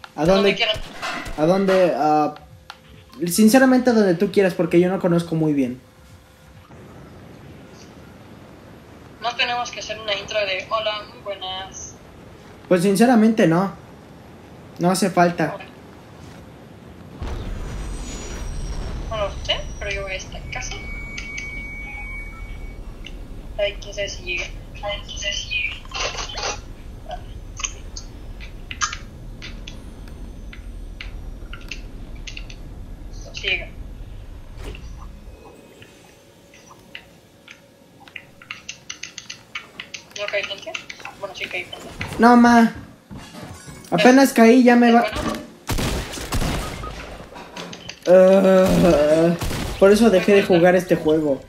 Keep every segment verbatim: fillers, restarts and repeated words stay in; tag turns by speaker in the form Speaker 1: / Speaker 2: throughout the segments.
Speaker 1: ¿A dónde? ¿A dónde? Uh, sinceramente a donde tú quieras, porque yo no conozco muy bien.
Speaker 2: No tenemos que hacer una intro de hola, muy buenas.
Speaker 1: Pues sinceramente no. No hace falta.
Speaker 2: No lo sé, pero yo voy a esta casa. Ay, quién sabe si llega. Ay, quién sabe si llega. Sí llega. ¿No caí gente? Bueno, sí caí gente.
Speaker 1: No, ma. Apenas caí, ya me va... Uh, por eso dejé de jugar este juego.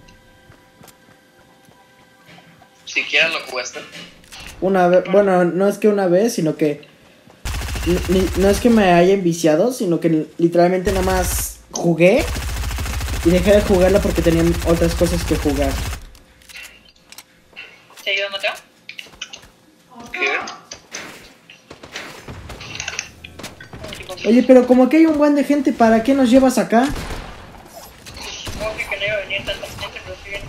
Speaker 3: ¿Siquiera lo jugaste?
Speaker 1: Una vez, bueno, no es que una vez, sino que... Ni, no es que me haya enviciado, sino que literalmente nada más jugué y dejé de jugarla porque tenía otras cosas que jugar.
Speaker 2: ¿Te ayuda, Mateo?
Speaker 3: ¿Qué?
Speaker 1: Oye, pero como que hay un buen de gente, ¿para qué nos llevas acá?
Speaker 2: Supongo que no iba a venir tanta gente, pero sí viene.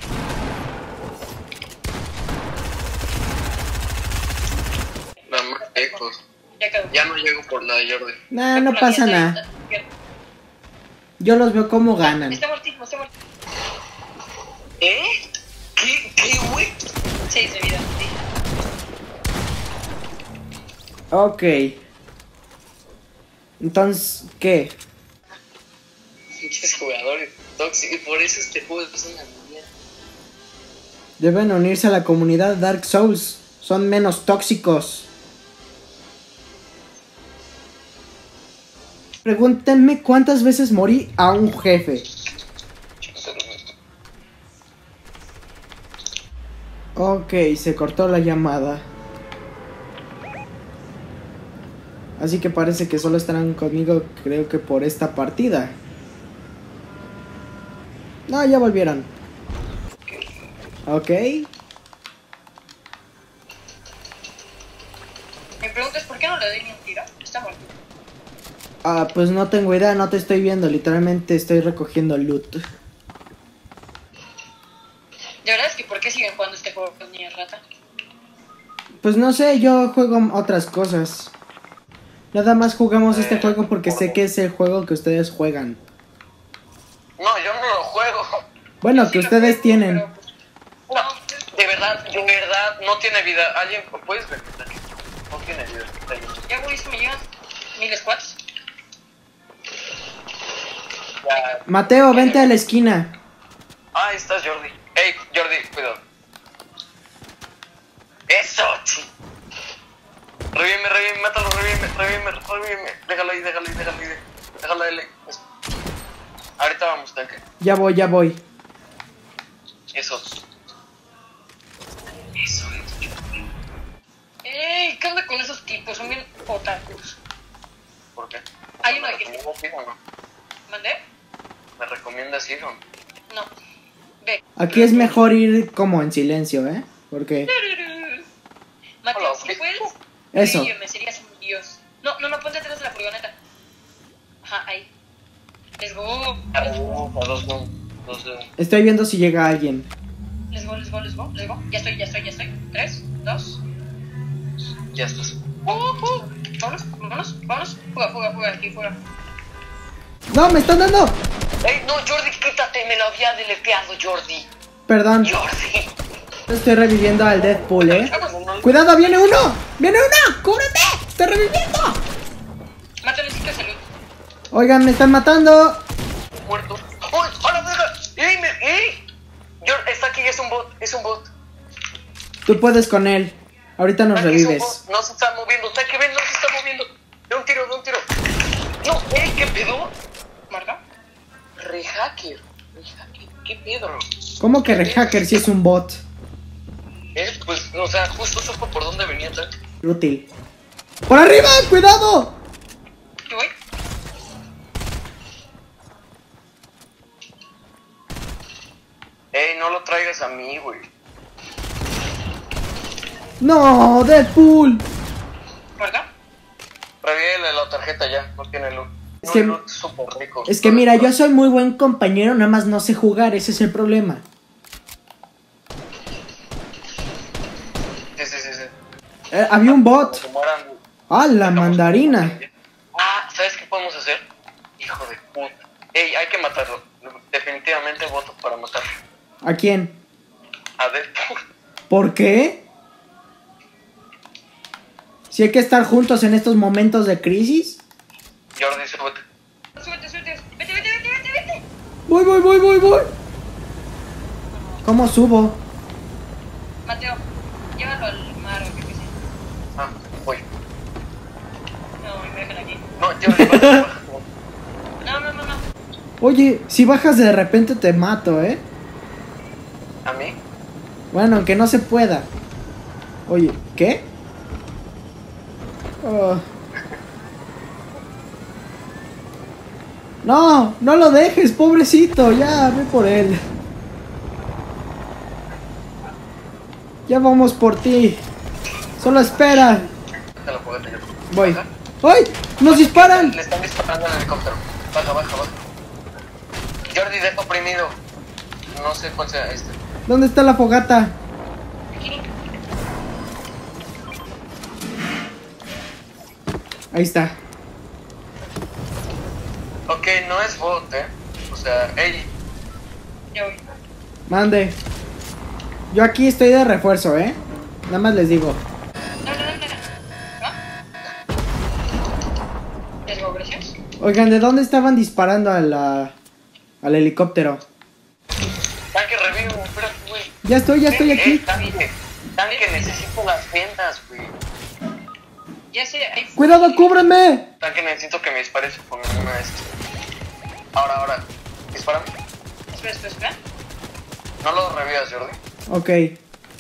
Speaker 3: Nada más lejos.
Speaker 2: Ya quedó.
Speaker 3: Ya no llego por la de Jordi.
Speaker 1: Nah, no pasa nada. Yo los veo como ganan.
Speaker 2: Está muertísimo, está muertísimo.
Speaker 3: ¿Eh? ¿Qué? ¿Qué, güey?
Speaker 2: seis de vida, sí.
Speaker 1: Ok. Entonces, ¿qué?
Speaker 3: Muchos jugadores tóxicos. Por eso este juego es una mierda.
Speaker 1: Deben unirse a la comunidad Dark Souls. Son menos tóxicos. Pregúntenme cuántas veces morí a un jefe. Ok, se cortó la llamada. Así que parece que solo estarán conmigo, creo que por esta partida. No, ya volvieron. Ok.
Speaker 2: Mi pregunta es, ¿por qué no le doy ni un tiro? Está muerto.
Speaker 1: Ah, pues no tengo idea, no te estoy viendo. Literalmente estoy recogiendo loot.
Speaker 2: De verdad es que, ¿por qué siguen jugando este juego con niña rata?
Speaker 1: Pues no sé, yo juego otras cosas. Nada más jugamos este juego porque sé que es el juego que ustedes juegan.
Speaker 3: No, yo no lo juego.
Speaker 1: Bueno,
Speaker 2: Sí
Speaker 1: que
Speaker 2: lo
Speaker 1: ustedes
Speaker 2: juego,
Speaker 1: tienen.
Speaker 2: pero, pues,
Speaker 3: No, de verdad, de verdad, no tiene vida. Alguien, ¿puedes ver? No tiene vida.
Speaker 2: ya, güey, se me llegan mil squats.
Speaker 3: Ya.
Speaker 1: Mateo, vente a la esquina.
Speaker 3: Ah, ahí estás, Jordi. Ey, Jordi, cuidado. Eso, chi. Revíveme, revíveme, mátalo, revíveme, revíveme, revíveme. Déjalo ahí, déjalo ahí, déjalo ahí. Déjalo ahí. Ahorita vamos, tanque.
Speaker 1: Ya voy, ya voy.
Speaker 3: Eso. Eso, eso.
Speaker 2: Ey, ¿qué onda con esos tipos? Son bien otakus.
Speaker 3: ¿Por qué?
Speaker 2: Hay uno
Speaker 3: ¿Me
Speaker 2: que...
Speaker 3: recomiendas ir o no?
Speaker 2: ¿Mandé?
Speaker 3: ¿Me recomiendas ir o no?
Speaker 2: No. Ve.
Speaker 1: Aquí es mejor ir como en silencio, ¿eh? Porque...
Speaker 2: Mateo,
Speaker 3: Hola,
Speaker 2: si
Speaker 3: ¿qué?
Speaker 2: puedes,
Speaker 1: Eso.
Speaker 2: revíveme, serías un dios. No, no, no, ponte atrás de la furgoneta. Ajá, ahí. Let's go.
Speaker 3: A dos, a dos, no. Dos de...
Speaker 1: Estoy viendo si llega alguien.
Speaker 2: Let's go, let's go, let's go, let's go. Ya estoy, ya estoy, ya estoy. Tres, dos.
Speaker 3: Ya estás.
Speaker 2: Uh, uh. Vámonos, vámonos, vámonos. Fuga, fuga, fuga, aquí, fuga.
Speaker 1: ¡No, me están dando!
Speaker 3: Ey, no, Jordi, quítate, me lo había deleteado, Jordi.
Speaker 1: Perdón,
Speaker 3: Jordi.
Speaker 1: estoy reviviendo al Deadpool, ¿eh? ¡Cuidado, viene uno! ¡Viene uno! ¡Cúbrete! ¡Estoy reviviendo!
Speaker 2: Mátale, necesito salud.
Speaker 1: Oigan, me están matando.
Speaker 3: Muerto. ¡Uy! ¡A la verga! ¡Ey, me! ¡Ey! Jordi, está aquí, es un bot, es un bot.
Speaker 1: Tú puedes con él. Ahorita nos
Speaker 3: Aquí es un
Speaker 1: revives.
Speaker 3: bot, no se está moviendo, está que ven, no se está moviendo. De un tiro, de un tiro. No, ey, ¿qué pedo?
Speaker 2: ¿Marca?
Speaker 3: Rehacker. Rehacker, ¿qué pedo?
Speaker 1: ¿Cómo que rehacker si es un bot?
Speaker 3: Eh, pues, o sea, justo supo por dónde venía tal.
Speaker 1: Útil. ¡Por arriba! ¡Cuidado!
Speaker 2: ¿Qué voy?
Speaker 3: Ey, no lo traigas a mí, güey.
Speaker 1: ¡No! ¡Deadpool!
Speaker 2: ¿Marca?
Speaker 3: Revívele la tarjeta ya, no tiene luz.
Speaker 1: Es
Speaker 3: No,
Speaker 1: que-
Speaker 3: no, es súper rico.
Speaker 1: Es que mira, yo soy muy buen compañero, nada más no sé jugar, ese es el problema.
Speaker 3: Sí, sí, sí, sí.
Speaker 1: Eh, había un bot.
Speaker 3: Como eran-
Speaker 1: Ah, la mandarina.
Speaker 3: Ah, ¿sabes qué podemos hacer? Hijo de puta. Ey, hay que matarlo. Definitivamente voto para matarlo.
Speaker 1: ¿A quién?
Speaker 3: A Deadpool.
Speaker 1: ¿Por qué? Si hay que estar juntos en estos momentos de crisis.
Speaker 3: Jordi, súbete.
Speaker 2: Súbete, súbete. Vete, vete, vete, vete, vete.
Speaker 1: Voy, voy, voy, voy, voy. ¿Cómo subo?
Speaker 2: Mateo, llévalo al mar o qué que sea.
Speaker 3: Ah, voy.
Speaker 2: No, me dejan aquí.
Speaker 3: No, Jordi, baja, baja.
Speaker 2: No, no, no, no.
Speaker 1: Oye, si bajas de repente te mato, ¿eh?
Speaker 3: ¿A mí?
Speaker 1: Bueno, aunque no se pueda. Oye, ¿qué? Oh. No, no lo dejes, pobrecito. Ya, ve por él. Ya vamos por ti. Solo espera.
Speaker 3: Te lo puedo tener.
Speaker 1: Voy.
Speaker 3: Baja.
Speaker 1: ¡Ay! ¡Nos disparan!
Speaker 3: Le están disparando al helicóptero. Baja, baja, baja. Jordi, deja oprimido. No sé cuál sea este.
Speaker 1: ¿Dónde está la fogata?
Speaker 2: Aquí.
Speaker 1: Ahí está.
Speaker 3: Ok, no es bot, eh. O sea, ey.
Speaker 2: Ya voy.
Speaker 1: Mande. Yo aquí estoy de refuerzo, ¿eh? Nada más les digo.
Speaker 2: No, no, no, no, no. ¿No? ¿Desmobilización?
Speaker 1: Oigan, ¿de dónde estaban disparando a la, al helicóptero?
Speaker 3: Tanque revivo, espérate, güey.
Speaker 1: Ya estoy, ya estoy
Speaker 3: Eh,
Speaker 1: aquí.
Speaker 3: tanque. Tanque, necesito las vendas, güey.
Speaker 2: Ya sé, hay...
Speaker 1: ¡Cuidado, cúbreme!
Speaker 3: Tanque, necesito que me dispares con una de estas. Ahora, ahora. Dispárame.
Speaker 2: Espera, espera, espera.
Speaker 3: No lo revivas, Jordi.
Speaker 1: Ok.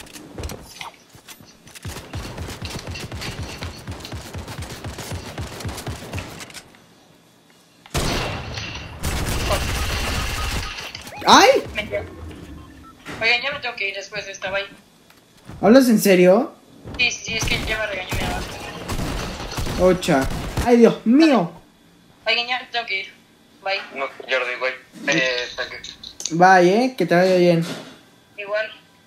Speaker 1: ¡Ay!
Speaker 2: Me dio. Oigan, ya me tengo que ir después de esta, bye.
Speaker 1: ¿Hablas en serio?
Speaker 2: Sí, sí, sí, es que ya me regañó mi mamá.
Speaker 1: Ocha. ¡Ay, Dios mío!
Speaker 2: Oigan, ya me tengo que ir. Bye.
Speaker 3: No, Jordi, güey. Eh, tanque.
Speaker 1: Bye, ¿eh? Que te vaya bien.
Speaker 2: Igual.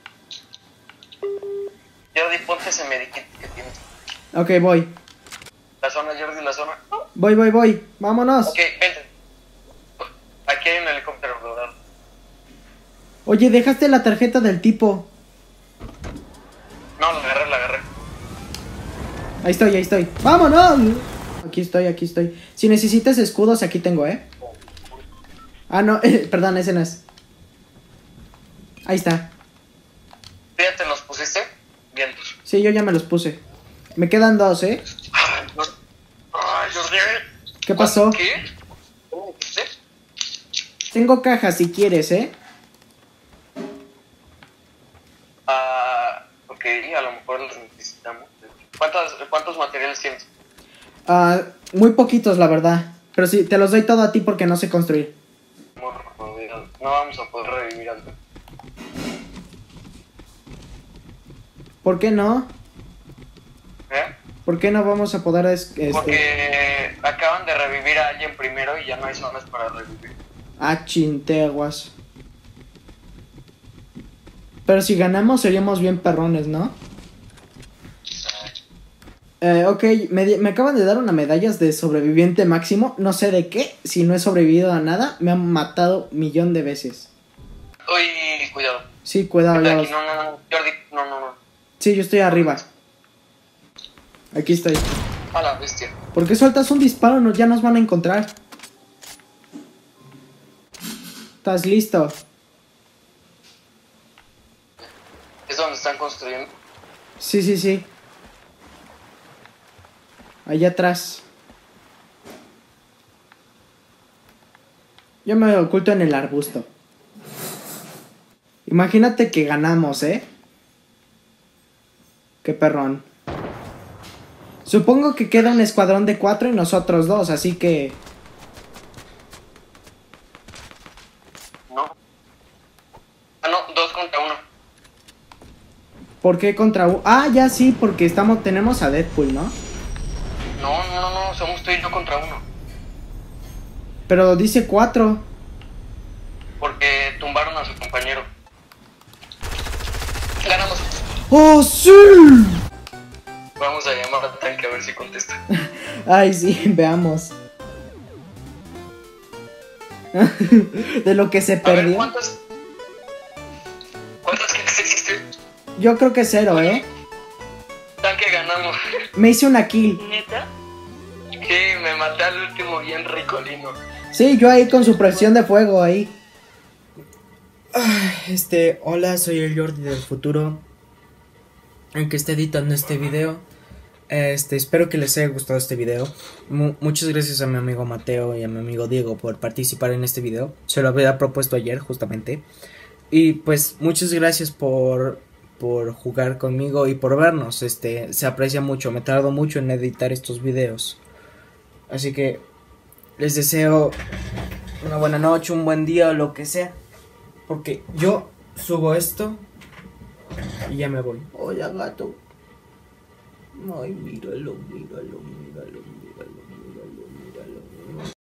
Speaker 3: Jordi, ponte ese medikit que tienes.
Speaker 1: Ok, voy.
Speaker 3: La zona, Jordi, la zona.
Speaker 1: Voy, voy, voy. Vámonos.
Speaker 3: Ok, vente. Aquí hay un helicóptero, ¿verdad?
Speaker 1: Oye, dejaste la tarjeta del tipo.
Speaker 3: No, la agarré, la agarré.
Speaker 1: Ahí estoy, ahí estoy. ¡Vámonos! Aquí estoy, aquí estoy. Si necesitas escudos, aquí tengo, ¿eh? Ah, no, eh, perdón, ese no es. Ahí está.
Speaker 3: ¿Ya te los pusiste? Bien.
Speaker 1: Sí, yo ya me los puse. Me quedan dos, ¿eh?
Speaker 3: Ay, no. Ay, Jordi.
Speaker 1: ¿Qué pasó?
Speaker 3: ¿Qué? ¿Cómo dijiste?
Speaker 1: Tengo cajas si quieres, ¿eh?
Speaker 3: Ah, ok, a lo mejor los necesitamos. ¿Cuántos, cuántos materiales tienes?
Speaker 1: Ah, muy poquitos, la verdad. Pero sí, te los doy todo a ti porque no sé construir.
Speaker 3: No vamos a poder revivir algo.
Speaker 1: ¿Por qué no?
Speaker 3: ¿Eh?
Speaker 1: ¿Por qué no vamos a poder... es- este...
Speaker 3: Porque acaban de revivir a alguien primero y ya no hay zonas para revivir.
Speaker 1: Ah, chinteguas. Pero si ganamos seríamos bien perrones, ¿no? Eh, ok, me, di- me acaban de dar una medalla de sobreviviente máximo. No sé de qué. Si no he sobrevivido a nada, me han matado millón de veces.
Speaker 3: Uy, cuidado.
Speaker 1: Sí, cuidado,
Speaker 3: Vete
Speaker 1: ya
Speaker 3: aquí,
Speaker 1: los-
Speaker 3: no, no, no. Jordi, no, no, no.
Speaker 1: Sí, yo estoy arriba. Aquí estoy.
Speaker 3: A la bestia.
Speaker 1: ¿Por qué sueltas un disparo? No, ya nos van a encontrar. ¿Estás listo?
Speaker 3: ¿Es donde están construyendo?
Speaker 1: Sí, sí, sí. Allá atrás. Yo me oculto en el arbusto. Imagínate que ganamos, ¿eh? Qué perrón. Supongo que queda un escuadrón de cuatro y nosotros dos, así que...
Speaker 3: No. Ah, no, dos contra uno.
Speaker 1: ¿Por qué contra un...? Ah, ya sí, porque estamos, tenemos a Deadpool, ¿no?
Speaker 3: No, no, no, estoy yo contra uno.
Speaker 1: Pero dice cuatro.
Speaker 3: Porque tumbaron a su compañero. Ganamos.
Speaker 1: ¡Oh, sí!
Speaker 3: Vamos a llamar al tanque a ver si contesta.
Speaker 1: Ay, sí, veamos. De lo que se
Speaker 3: A ver,
Speaker 1: perdió.
Speaker 3: ¿cuántas? ¿Cuántas kills hiciste?
Speaker 1: Yo creo que cero, ¿eh?
Speaker 3: Tanque ganamos.
Speaker 1: Me hice una kill.
Speaker 2: ¿Neta?
Speaker 3: Sí, me maté al último bien ricolino.
Speaker 1: Sí, yo ahí con su presión de fuego ahí. Este, hola, soy el Jordi del futuro, el que está editando este video. Este, espero que les haya gustado este video. Mu- muchas gracias a mi amigo Mateo y a mi amigo Diego por participar en este video. Se lo había propuesto ayer justamente. Y pues muchas gracias por por jugar conmigo y por vernos. Este, se aprecia mucho. Me tardo mucho en editar estos videos. Así que les deseo una buena noche, un buen día o lo que sea. Porque yo subo esto y ya me voy. Hola, gato. Ay, míralo, míralo, míralo, míralo, míralo, míralo.